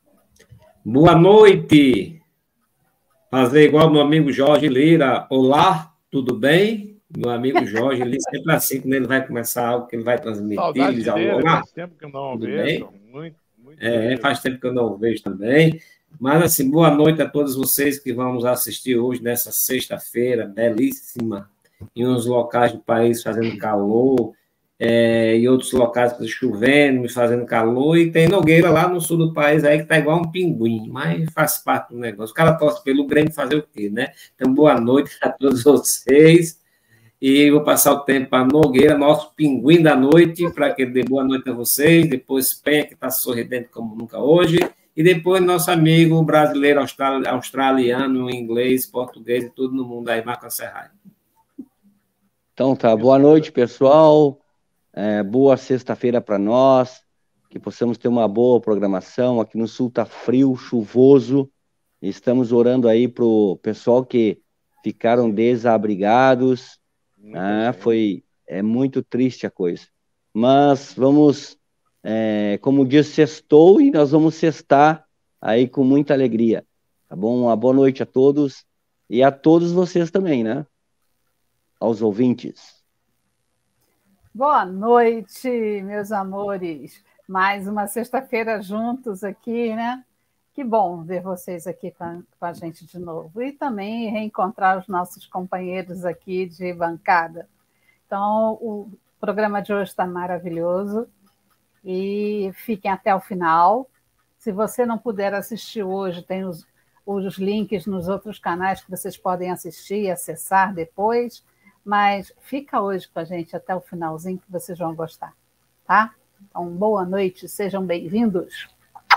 Boa noite. Fazer igual meu amigo Jorge Lira. Olá, tudo bem? Meu amigo Jorge Lira, sempre assim, quando ele vai começar algo que ele vai transmitir, ele Saudade diz, dele, olá, faz tempo que eu não tudo vejo. bem? Muito mesmo. Faz tempo que eu não o vejo também. Mas, assim, boa noite a todos vocês que vamos assistir hoje, nessa sexta-feira, belíssima, em uns locais do país fazendo calor, e outros locais chovendo, e fazendo calor, e tem Nogueira lá no sul do país aí que tá igual um pinguim, mas faz parte do negócio. O cara torce pelo Grêmio fazer o quê, né? Então, boa noite a todos vocês. E vou passar o tempo para Nogueira, nosso pinguim da noite, para que dê boa noite a vocês. Depois Penha, que está sorridente como nunca hoje. E depois nosso amigo brasileiro, australiano, inglês, português e tudo no mundo aí, Marco Serrari. Então tá, boa noite, pessoal. Boa sexta-feira para nós. Que possamos ter uma boa programação. Aqui no sul tá frio, chuvoso. Estamos orando aí pro pessoal que ficaram desabrigados. É muito triste a coisa. Mas vamos, como diz, sextou e nós vamos sextar aí com muita alegria. Tá bom? Uma boa noite a todos e a todos vocês também, né? Aos ouvintes. Boa noite, meus amores. Mais uma sexta-feira juntos aqui, né? Que bom ver vocês aqui com a gente de novo. E também reencontrar os nossos companheiros aqui de bancada. Então, o programa de hoje está maravilhoso. E fiquem até o final. Se você não puder assistir hoje, tem os links nos outros canais que vocês podem assistir e acessar depois. Mas fica hoje com a gente até o finalzinho que vocês vão gostar, tá? Então, boa noite, sejam bem-vindos.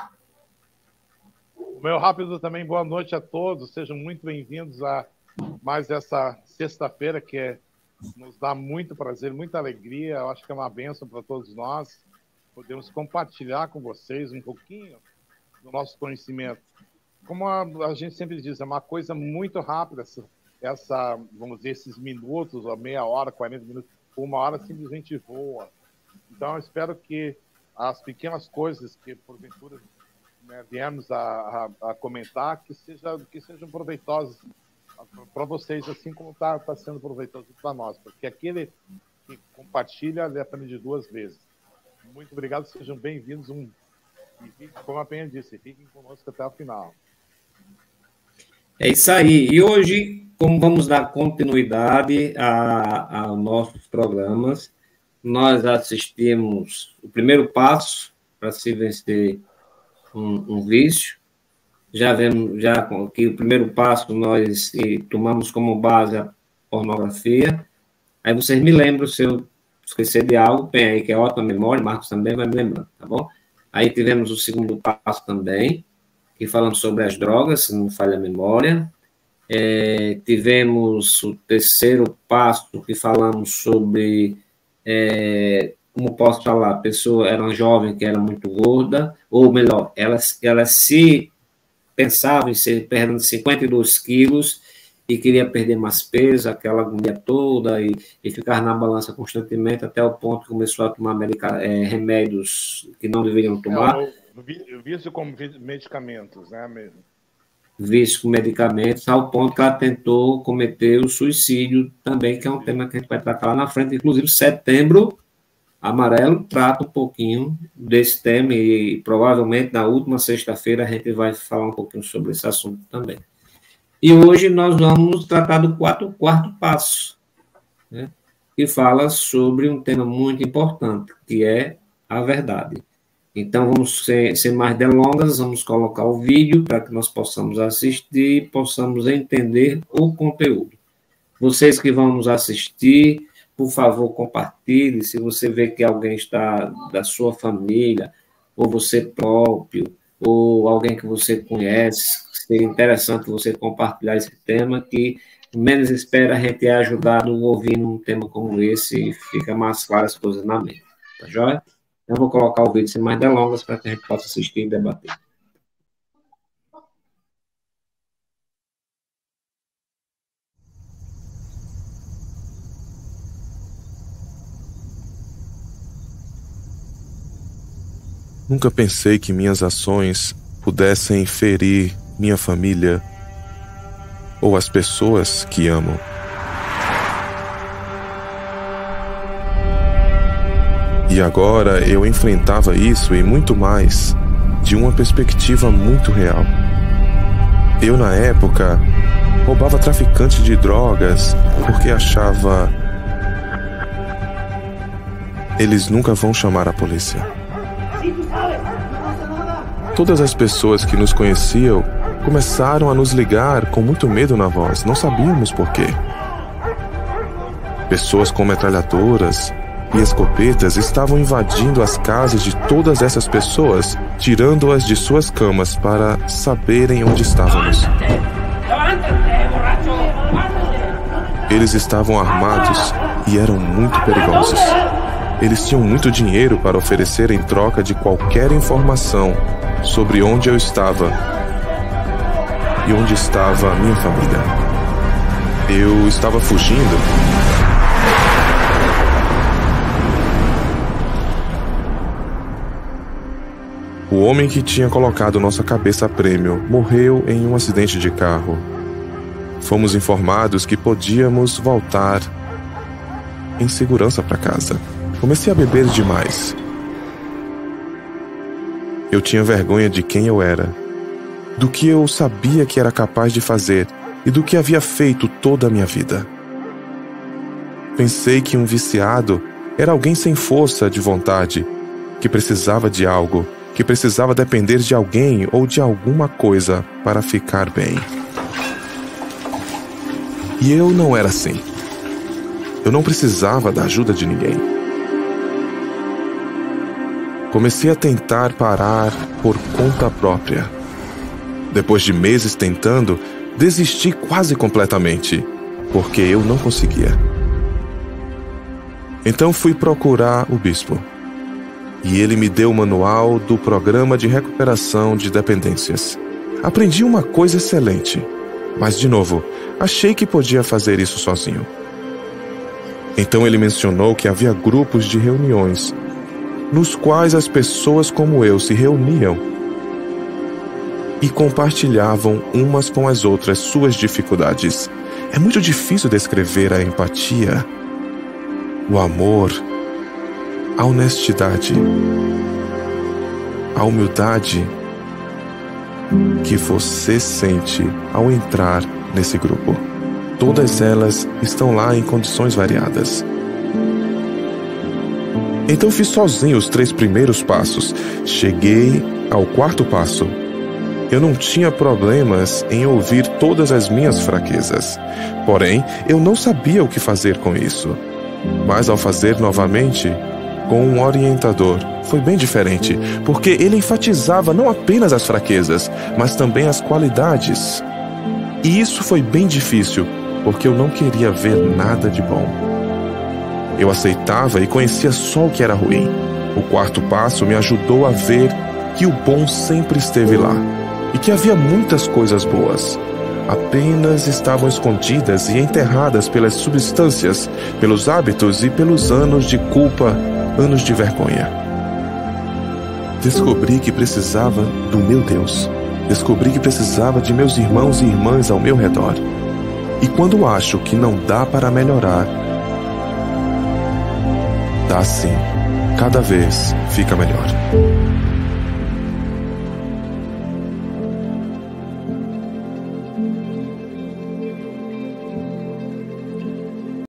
O meu rápido também, boa noite a todos, sejam muito bem-vindos a mais essa sexta-feira que nos dá muito prazer, muita alegria, eu acho que é uma bênção para todos nós, podemos compartilhar com vocês um pouquinho do nosso conhecimento. Como a gente sempre diz, é uma coisa muito rápida, vamos dizer, esses minutos, ou meia hora, 40 minutos, uma hora simplesmente voa. Então, eu espero que as pequenas coisas que, porventura, viemos a comentar, que sejam proveitosas para vocês, assim como está sendo proveitoso para nós, porque aquele que compartilha, ele aprende duas vezes. Muito obrigado, sejam bem-vindos. E, como a Penha disse, fiquem conosco até o final. É isso aí. E hoje, como vamos dar continuidade aos nossos programas, nós assistimos o primeiro passo para se vencer um vício. Já vemos que o primeiro passo nós tomamos como base a pornografia. Aí vocês me lembram, se eu esquecer de algo, tem aí que é ótima memória, Marcos também vai me lembrando, tá bom? Aí tivemos o segundo passo também, que falamos sobre as drogas, se não falha a memória. Tivemos o terceiro passo, que falamos sobre, como posso falar, a pessoa era uma jovem que era muito gorda, ou melhor, ela se pensava em ser perdendo 52 quilos e queria perder mais peso, aquela agonia toda, e ficar na balança constantemente, até o ponto que começou a tomar remédios que não deveriam tomar. Vício com medicamentos, né? Mesmo. Vício com medicamentos, ao ponto que ela tentou cometer o suicídio também, que é um tema que a gente vai tratar lá na frente. Inclusive, Setembro Amarelo trata um pouquinho desse tema e provavelmente na última sexta-feira a gente vai falar um pouquinho sobre esse assunto também. E hoje nós vamos tratar do quarto passo, né, que fala sobre um tema muito importante, que é a verdade. Então, vamos sem mais delongas, vamos colocar o vídeo para que nós possamos assistir e possamos entender o conteúdo. Vocês que vão nos assistir, por favor, compartilhe. Se você vê que alguém está da sua família, ou você próprio, ou alguém que você conhece, seria interessante você compartilhar esse tema, que menos espera a gente é ajudado ouvindo um tema como esse e fica mais claras as coisas na mente. Tá joia? Então, vou colocar o vídeo sem mais delongas para que a gente possa assistir e debater. Nunca pensei que minhas ações pudessem ferir minha família ou as pessoas que amo. E agora eu enfrentava isso e muito mais de uma perspectiva muito real. Eu, na época, roubava traficantes de drogas porque achava: eles nunca vão chamar a polícia. Todas as pessoas que nos conheciam começaram a nos ligar com muito medo na voz. Não sabíamos por quê. Pessoas com metralhadoras e escopetas estavam invadindo as casas de todas essas pessoas, tirando-as de suas camas para saberem onde estávamos. Eles estavam armados e eram muito perigosos. Eles tinham muito dinheiro para oferecer em troca de qualquer informação sobre onde eu estava e onde estava a minha família. Eu estava fugindo. O homem que tinha colocado nossa cabeça a prêmio morreu em um acidente de carro. Fomos informados que podíamos voltar em segurança para casa. Comecei a beber demais. Eu tinha vergonha de quem eu era, do que eu sabia que era capaz de fazer e do que havia feito toda a minha vida. Pensei que um viciado era alguém sem força de vontade, que precisava de algo, que precisava depender de alguém ou de alguma coisa para ficar bem. E eu não era assim. Eu não precisava da ajuda de ninguém. Comecei a tentar parar por conta própria. Depois de meses tentando, desisti quase completamente, porque eu não conseguia. Então fui procurar o bispo. E ele me deu o manual do Programa de Recuperação de Dependências. Aprendi uma coisa excelente, mas, de novo, achei que podia fazer isso sozinho. Então ele mencionou que havia grupos de reuniões, nos quais as pessoas como eu se reuniam e compartilhavam umas com as outras suas dificuldades. É muito difícil descrever a empatia, o amor, a honestidade, a humildade que você sente ao entrar nesse grupo. Todas elas estão lá em condições variadas. Então fiz sozinho os 3 primeiros passos. Cheguei ao 4º passo. Eu não tinha problemas em ouvir todas as minhas fraquezas. Porém, eu não sabia o que fazer com isso. Mas ao fazer novamente, com um orientador, foi bem diferente, porque ele enfatizava não apenas as fraquezas, mas também as qualidades. E isso foi bem difícil, porque eu não queria ver nada de bom. Eu aceitava e conhecia só o que era ruim. O 4º passo me ajudou a ver que o bom sempre esteve lá, e que havia muitas coisas boas. Apenas estavam escondidas e enterradas pelas substâncias, pelos hábitos e pelos anos de culpa, anos de vergonha. Descobri que precisava do meu Deus. Descobri que precisava de meus irmãos e irmãs ao meu redor. E quando acho que não dá para melhorar, dá sim. Cada vez fica melhor.